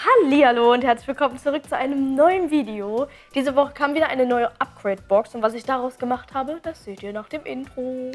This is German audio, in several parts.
Hallihallo und herzlich willkommen zurück zu einem neuen Video. Diese Woche kam wieder eine neue Upgrade-Box und was ich daraus gemacht habe, das seht ihr nach dem Intro.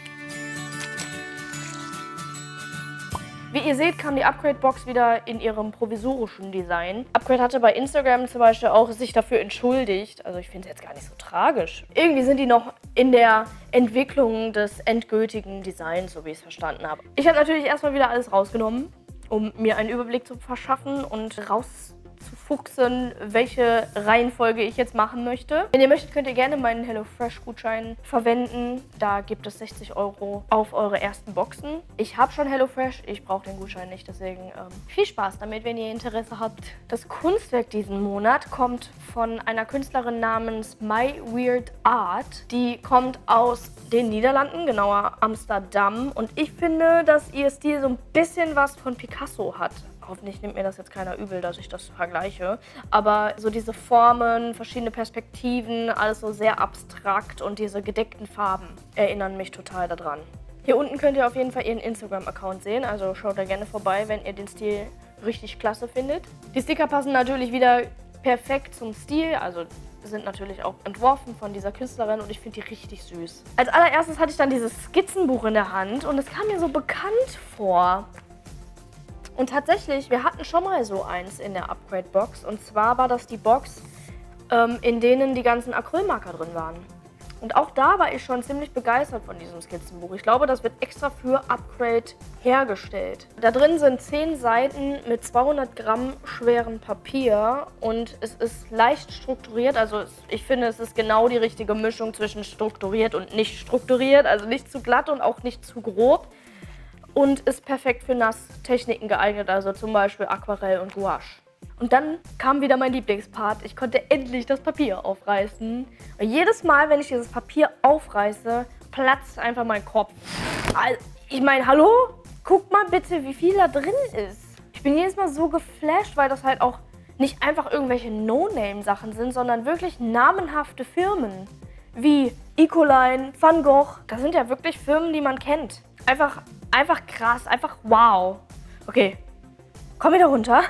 Wie ihr seht, kam die Upgrade-Box wieder in ihrem provisorischen Design. Upgrade hatte bei Instagram zum Beispiel auch sich dafür entschuldigt. Also ich finde es jetzt gar nicht so tragisch. Irgendwie sind die noch in der Entwicklung des endgültigen Designs, so wie ich es verstanden habe. Ich habe natürlich erstmal wieder alles rausgenommen, um mir einen Überblick zu verschaffen und rauszufuchsen, welche Reihenfolge ich jetzt machen möchte. Wenn ihr möchtet, könnt ihr gerne meinen HelloFresh-Gutschein verwenden. Da gibt es 60 € auf eure ersten Boxen. Ich habe schon HelloFresh, ich brauche den Gutschein nicht, deswegen viel Spaß damit, wenn ihr Interesse habt. Das Kunstwerk diesen Monat kommt von einer Künstlerin namens My Weird Art. Die kommt aus den Niederlanden, genauer Amsterdam. Und ich finde, dass ihr Stil so ein bisschen was von Picasso hat. Hoffentlich nimmt mir das jetzt keiner übel, dass ich das vergleiche. Aber so diese Formen, verschiedene Perspektiven, alles so sehr abstrakt und diese gedeckten Farben erinnern mich total daran. Hier unten könnt ihr auf jeden Fall ihren Instagram-Account sehen, also schaut da gerne vorbei, wenn ihr den Stil richtig klasse findet. Die Sticker passen natürlich wieder perfekt zum Stil, also sind natürlich auch entworfen von dieser Künstlerin und ich finde die richtig süß. Als allererstes hatte ich dann dieses Skizzenbuch in der Hand und es kam mir so bekannt vor. Und tatsächlich, wir hatten schon mal so eins in der Upgrade-Box. Und zwar war das die Box, in denen die ganzen Acrylmarker drin waren. Und auch da war ich schon ziemlich begeistert von diesem Skizzenbuch. Ich glaube, das wird extra für Upgrade hergestellt. Da drin sind 10 Seiten mit 200 Gramm schwerem Papier. Und es ist leicht strukturiert. Also ich finde, es ist genau die richtige Mischung zwischen strukturiert und nicht strukturiert. Also nicht zu glatt und auch nicht zu grob. Und ist perfekt für Nasstechniken geeignet, also zum Beispiel Aquarell und Gouache. Und dann kam wieder mein Lieblingspart. Ich konnte endlich das Papier aufreißen. Und jedes Mal, wenn ich dieses Papier aufreiße, platzt einfach mein Kopf. Also, ich meine, hallo? Guckt mal bitte, wie viel da drin ist. Ich bin jedes Mal so geflasht, weil das halt auch nicht einfach irgendwelche No-Name-Sachen sind, sondern wirklich namenhafte Firmen. Wie Ecoline, Van Gogh. Das sind ja wirklich Firmen, die man kennt. Einfach krass, einfach wow. Okay, komm wieder runter.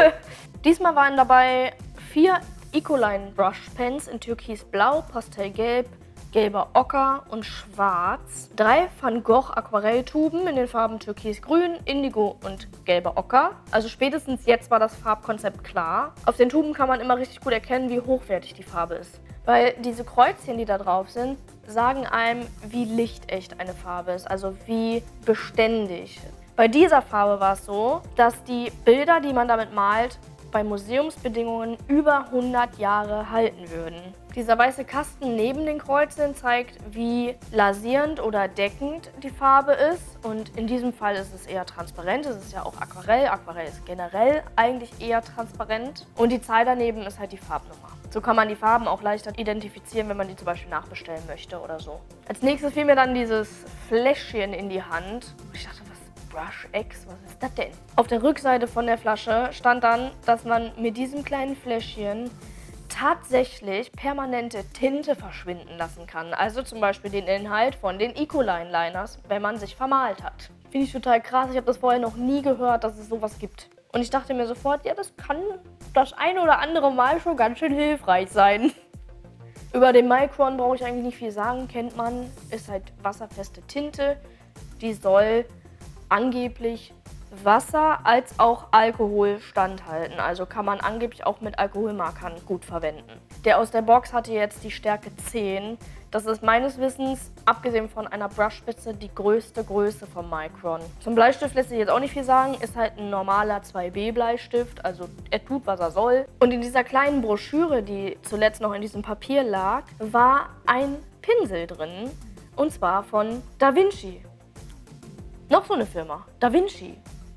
Diesmal waren dabei 4 Ecoline Brush Pens in Türkisblau, Pastellgelb, gelber Ocker und Schwarz. 3 Van Gogh Aquarelltuben in den Farben Türkisgrün, Indigo und gelber Ocker. Also spätestens jetzt war das Farbkonzept klar. Auf den Tuben kann man immer richtig gut erkennen, wie hochwertig die Farbe ist. Weil diese Kreuzchen, die da drauf sind, sagen einem, wie lichtecht eine Farbe ist, also wie beständig. Bei dieser Farbe war es so, dass die Bilder, die man damit malt, bei Museumsbedingungen über 100 Jahre halten würden. Dieser weiße Kasten neben den Kreuzen zeigt, wie lasierend oder deckend die Farbe ist. Und in diesem Fall ist es eher transparent. Es ist ja auch Aquarell. Aquarell ist generell eigentlich eher transparent. Und die Zahl daneben ist halt die Farbnummer. So kann man die Farben auch leichter identifizieren, wenn man die zum Beispiel nachbestellen möchte oder so. Als nächstes fiel mir dann dieses Fläschchen in die Hand. Ich dachte, Brush X, was ist das denn? Auf der Rückseite von der Flasche stand dann, dass man mit diesem kleinen Fläschchen tatsächlich permanente Tinte verschwinden lassen kann. Also zum Beispiel den Inhalt von den Ecoline Liners, wenn man sich vermalt hat. Finde ich total krass. Ich habe das vorher noch nie gehört, dass es sowas gibt. Und ich dachte mir sofort, ja, das kann das eine oder andere Mal schon ganz schön hilfreich sein. Über den Micron brauche ich eigentlich nicht viel sagen, kennt man. Ist halt wasserfeste Tinte. Die soll angeblich Wasser als auch Alkohol standhalten. Also kann man angeblich auch mit Alkoholmarkern gut verwenden. Der aus der Box hatte jetzt die Stärke 10. Das ist meines Wissens, abgesehen von einer Brushspitze, die größte Größe vom Micron. Zum Bleistift lässt sich jetzt auch nicht viel sagen. Ist halt ein normaler 2B Bleistift, also er tut, was er soll. Und in dieser kleinen Broschüre, die zuletzt noch in diesem Papier lag, war ein Pinsel drin. Und zwar von Da Vinci. Noch so eine Firma, Da Vinci.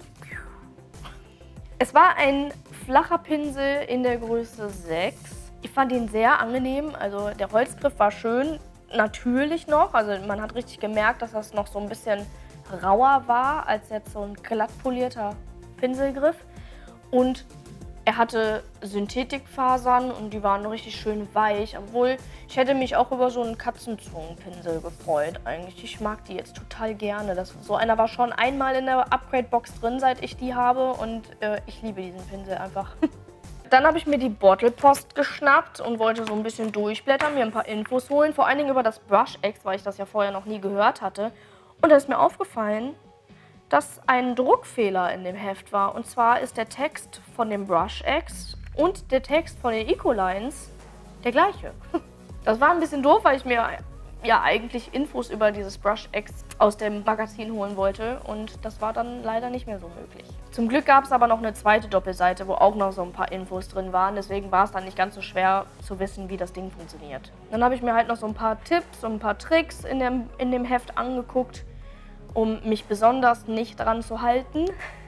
Es war ein flacher Pinsel in der Größe 6. Ich fand ihn sehr angenehm, also der Holzgriff war schön, natürlich noch. Also man hat richtig gemerkt, dass das noch so ein bisschen rauer war als jetzt so ein glatt polierter Pinselgriff. Und Er hatte Synthetikfasern und die waren richtig schön weich, obwohl ich hätte mich auch über so einen Katzenzungenpinsel gefreut eigentlich. Ich mag die jetzt total gerne. So einer war schon einmal in der Upgrade-Box drin, seit ich die habe und ich liebe diesen Pinsel einfach. Dann habe ich mir die Bottle Post geschnappt und wollte so ein bisschen durchblättern, mir ein paar Infos holen, vor allen Dingen über das Brush X, weil ich das ja vorher noch nie gehört hatte. Und da ist mir aufgefallen, dass ein Druckfehler in dem Heft war. Und zwar ist der Text von dem Brush X und der Text von den Ecolines der gleiche. Das war ein bisschen doof, weil ich mir ja eigentlich Infos über dieses Brush X aus dem Magazin holen wollte. Und das war dann leider nicht mehr so möglich. Zum Glück gab es aber noch eine zweite Doppelseite, wo auch noch so ein paar Infos drin waren. Deswegen war es dann nicht ganz so schwer zu wissen, wie das Ding funktioniert. Dann habe ich mir halt noch so ein paar Tipps und ein paar Tricks in dem Heft angeguckt, um mich besonders nicht dran zu halten.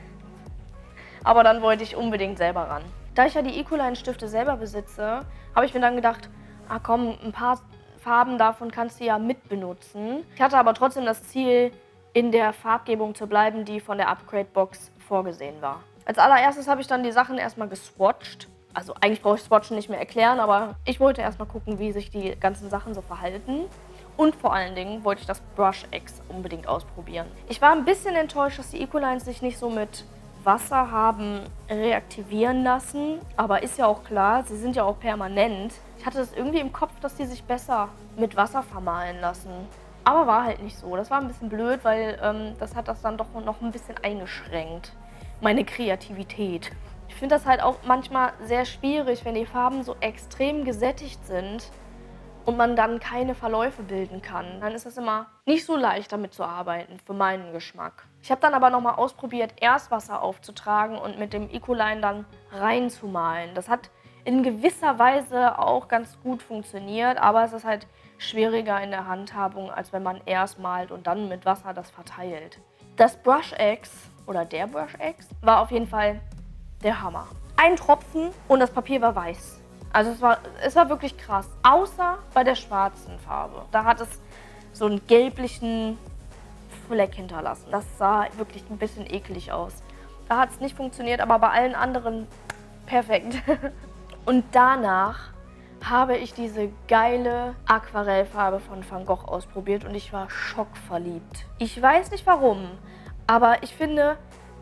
Aber dann wollte ich unbedingt selber ran. Da ich ja die Ecoline-Stifte selber besitze, habe ich mir dann gedacht, ah komm, ein paar Farben davon kannst du ja mitbenutzen. Ich hatte aber trotzdem das Ziel, in der Farbgebung zu bleiben, die von der Upgrade-Box vorgesehen war. Als allererstes habe ich dann die Sachen erstmal geswatcht. Also eigentlich brauche ich Swatchen nicht mehr erklären, aber ich wollte erstmal gucken, wie sich die ganzen Sachen so verhalten. Und vor allen Dingen wollte ich das Brush X unbedingt ausprobieren. Ich war ein bisschen enttäuscht, dass die Ecolines sich nicht so mit Wasser haben reaktivieren lassen. Aber ist ja auch klar, sie sind ja auch permanent. Ich hatte das irgendwie im Kopf, dass die sich besser mit Wasser vermahlen lassen. Aber war halt nicht so. Das war ein bisschen blöd, weil das hat das dann doch noch ein bisschen eingeschränkt. Meine Kreativität. Ich finde das halt auch manchmal sehr schwierig, wenn die Farben so extrem gesättigt sind und man dann keine Verläufe bilden kann. Dann ist es immer nicht so leicht, damit zu arbeiten, für meinen Geschmack. Ich habe dann aber nochmal ausprobiert, erst Wasser aufzutragen und mit dem Ecoline dann reinzumalen. Das hat in gewisser Weise auch ganz gut funktioniert, aber es ist halt schwieriger in der Handhabung, als wenn man erst malt und dann mit Wasser das verteilt. Das Brush X, oder der Brush X, war auf jeden Fall der Hammer. Ein Tropfen und das Papier war weiß. Also es war wirklich krass, außer bei der schwarzen Farbe. Da hat es so einen gelblichen Fleck hinterlassen. Das sah wirklich ein bisschen eklig aus. Da hat es nicht funktioniert, aber bei allen anderen perfekt. Und danach habe ich diese geile Aquarellfarbe von Van Gogh ausprobiert und ich war schockverliebt. Ich weiß nicht warum, aber ich finde,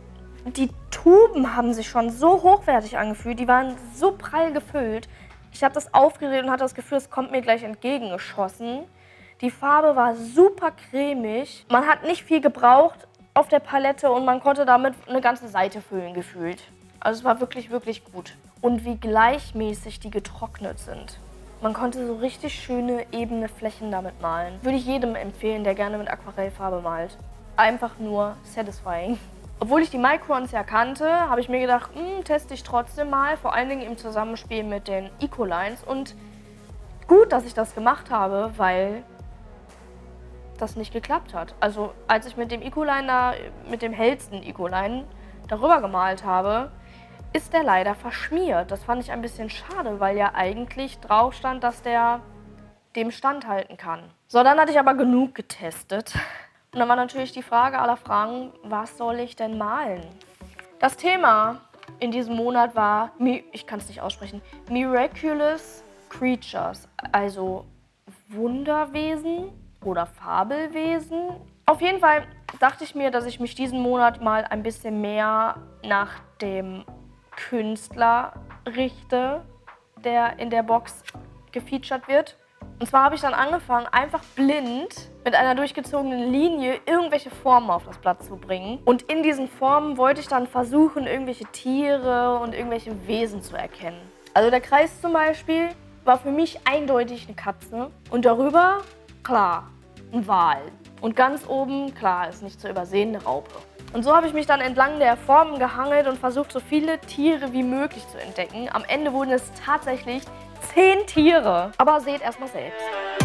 die Tuben haben sich schon so hochwertig angefühlt, die waren so prall gefüllt. Ich habe das aufgedreht und hatte das Gefühl, es kommt mir gleich entgegengeschossen. Die Farbe war super cremig. Man hat nicht viel gebraucht auf der Palette und man konnte damit eine ganze Seite füllen gefühlt. Also es war wirklich, wirklich gut. Und wie gleichmäßig die getrocknet sind. Man konnte so richtig schöne, ebene Flächen damit malen. Würde ich jedem empfehlen, der gerne mit Aquarellfarbe malt. Einfach nur satisfying. Obwohl ich die Microns ja kannte, habe ich mir gedacht, teste ich trotzdem mal, vor allen Dingen im Zusammenspiel mit den Ecolines. Und gut, dass ich das gemacht habe, weil das nicht geklappt hat. Also als ich mit dem Ecoline da, mit dem hellsten Ecoline darüber gemalt habe, ist der leider verschmiert. Das fand ich ein bisschen schade, weil ja eigentlich drauf stand, dass der dem standhalten kann. So, dann hatte ich aber genug getestet. Und dann war natürlich die Frage aller Fragen, was soll ich denn malen? Das Thema in diesem Monat war, ich kann es nicht aussprechen, Miraculous Creatures, also Wunderwesen oder Fabelwesen. Auf jeden Fall dachte ich mir, dass ich mich diesen Monat mal ein bisschen mehr nach dem Künstler richte, der in der Box gefeatured wird. Und zwar habe ich dann angefangen, einfach blind mit einer durchgezogenen Linie irgendwelche Formen auf das Blatt zu bringen. Und in diesen Formen wollte ich dann versuchen, irgendwelche Tiere und irgendwelche Wesen zu erkennen. Also der Kreis zum Beispiel war für mich eindeutig eine Katze. Und darüber, klar, ein Wal. Und ganz oben, klar, ist nicht zu übersehen, eine Raupe. Und so habe ich mich dann entlang der Formen gehangelt und versucht, so viele Tiere wie möglich zu entdecken. Am Ende wurden es tatsächlich 10 Tiere. Aber seht erstmal selbst.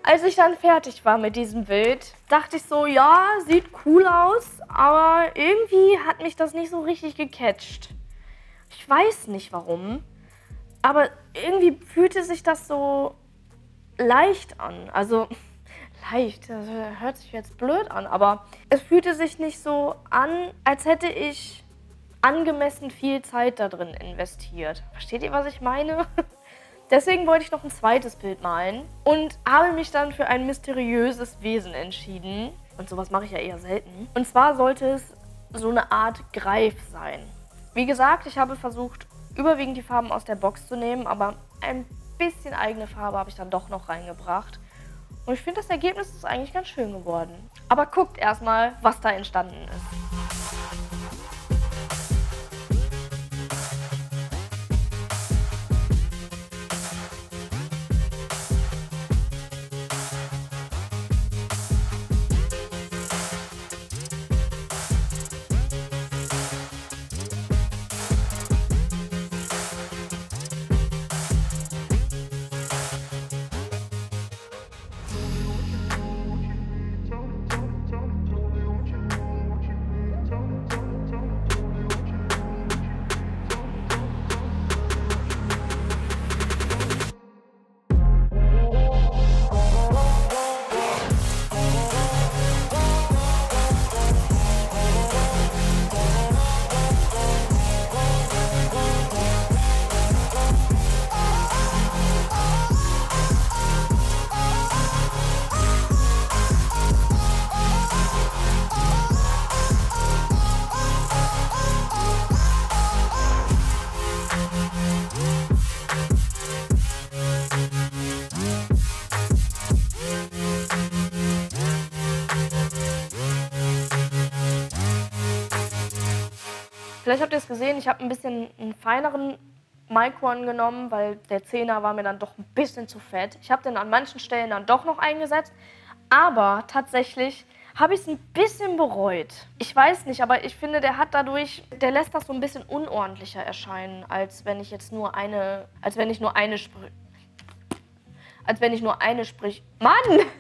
Als ich dann fertig war mit diesem Bild, dachte ich so, ja, sieht cool aus, aber irgendwie hat mich das nicht so richtig gecatcht. Ich weiß nicht warum, aber irgendwie fühlte sich das so leicht an. Also leicht, das hört sich jetzt blöd an, aber es fühlte sich nicht so an, als hätte ich angemessen viel Zeit da drin investiert. Versteht ihr, was ich meine? Deswegen wollte ich noch ein zweites Bild malen und habe mich dann für ein mysteriöses Wesen entschieden. Und sowas mache ich ja eher selten. Und zwar sollte es so eine Art Greif sein. Wie gesagt, ich habe versucht, überwiegend die Farben aus der Box zu nehmen, aber ein bisschen eigene Farbe habe ich dann doch noch reingebracht. Und ich finde, das Ergebnis ist eigentlich ganz schön geworden. Aber guckt erstmal, was da entstanden ist. Vielleicht habt ihr es gesehen, ich habe ein bisschen einen feineren Micron genommen, weil der 10er war mir dann doch ein bisschen zu fett. Ich habe den an manchen Stellen dann doch noch eingesetzt, aber tatsächlich habe ich es ein bisschen bereut. Ich weiß nicht, aber ich finde, der lässt das so ein bisschen unordentlicher erscheinen, als wenn ich jetzt nur eine, Mann!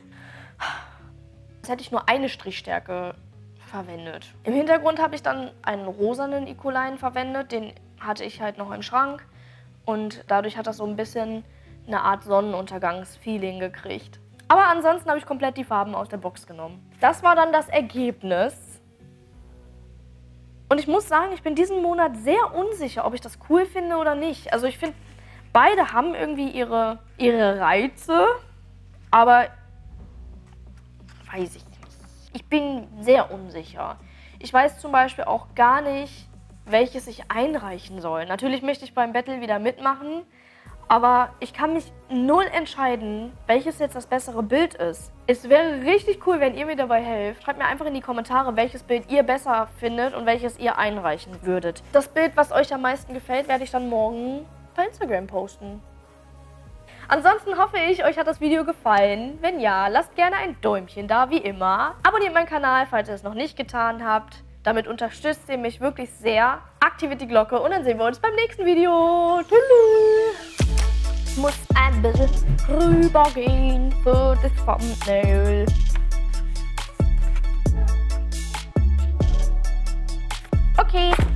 Als hätte ich nur eine Strichstärke verwendet. Im Hintergrund habe ich dann einen rosanen Ecoline verwendet, den hatte ich halt noch im Schrank und dadurch hat das so ein bisschen eine Art Sonnenuntergangsfeeling gekriegt. Aber ansonsten habe ich komplett die Farben aus der Box genommen. Das war dann das Ergebnis. Und ich muss sagen, ich bin diesen Monat sehr unsicher, ob ich das cool finde oder nicht. Also ich finde, beide haben irgendwie ihre Reize, aber weiß ich nicht. Ich bin sehr unsicher. Ich weiß zum Beispiel auch gar nicht, welches ich einreichen soll. Natürlich möchte ich beim Battle wieder mitmachen, aber ich kann mich null entscheiden, welches jetzt das bessere Bild ist. Es wäre richtig cool, wenn ihr mir dabei helft. Schreibt mir einfach in die Kommentare, welches Bild ihr besser findet und welches ihr einreichen würdet. Das Bild, was euch am meisten gefällt, werde ich dann morgen bei Instagram posten. Ansonsten hoffe ich, euch hat das Video gefallen. Wenn ja, lasst gerne ein Däumchen da, wie immer. Abonniert meinen Kanal, falls ihr es noch nicht getan habt. Damit unterstützt ihr mich wirklich sehr. Aktiviert die Glocke und dann sehen wir uns beim nächsten Video. Tschüss. Ich muss ein bisschen rübergehen für das Thumbnail. Okay.